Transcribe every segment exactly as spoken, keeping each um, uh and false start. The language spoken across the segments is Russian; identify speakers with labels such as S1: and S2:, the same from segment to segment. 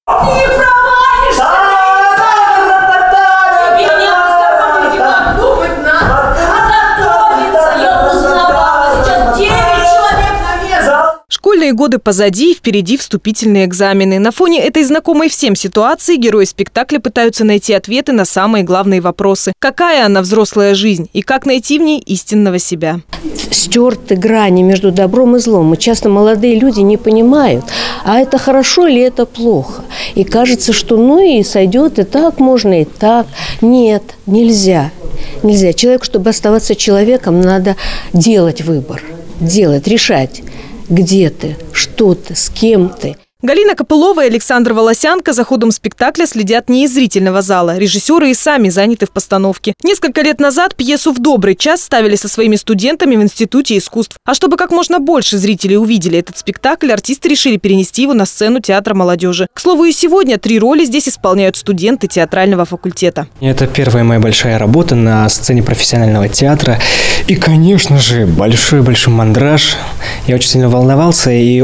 S1: Школьные годы позади, впереди вступительные экзамены. На фоне этой знакомой всем ситуации герои спектакля пытаются найти ответы на самые главные вопросы. Какая она взрослая жизнь и как найти в ней истинного себя?
S2: Стерты грани между добром и злом. Мы часто молодые люди не понимают, а это хорошо или это плохо. И кажется, что ну и сойдет, и так можно, и так. Нет, нельзя. Нельзя. Человеку, чтобы оставаться человеком, надо делать выбор. Делать, решать. Где ты, что ты, с кем ты.
S1: Галина Копылова и Александр Волосянко за ходом спектакля следят не из зрительного зала. Режиссеры и сами заняты в постановке. Несколько лет назад пьесу «В добрый час» ставили со своими студентами в Институте искусств. А чтобы как можно больше зрителей увидели этот спектакль, артисты решили перенести его на сцену Театра молодежи. К слову, и сегодня три роли здесь исполняют студенты театрального факультета.
S3: Это первая моя большая работа на сцене профессионального театра. И, конечно же, большой-большой мандраж. Я очень сильно волновался и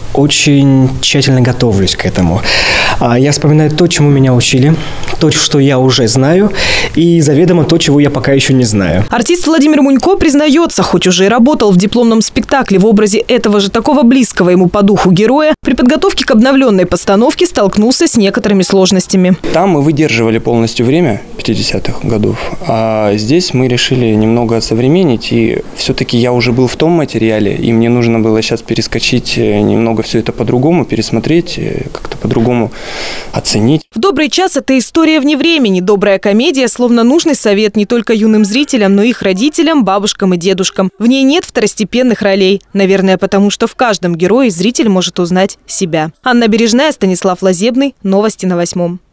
S3: очень тщательно готовлюсь к этому. Я вспоминаю то, чему меня учили, то, что я уже знаю, и заведомо то, чего я пока еще не знаю.
S1: Артист Владимир Мунько признается, хоть уже и работал в дипломном спектакле в образе этого же такого близкого ему по духу героя, при подготовке к обновленной постановке столкнулся с некоторыми сложностями.
S4: Там мы выдерживали полностью время пятидесятых годов, а здесь мы решили немного осовременить, и все-таки я уже был в том материале, и мне нужно было сейчас перескочить немного все это по-другому, пересмотреть, как-то по-другому оценить.
S1: «В добрый час» – это история вне времени. Добрая комедия, словно нужный совет не только юным зрителям, но и их родителям, бабушкам и дедушкам. В ней нет второстепенных ролей. Наверное, потому что в каждом герое зритель может узнать себя. Анна Бережная, Станислав Лазебный. Новости на восьмом.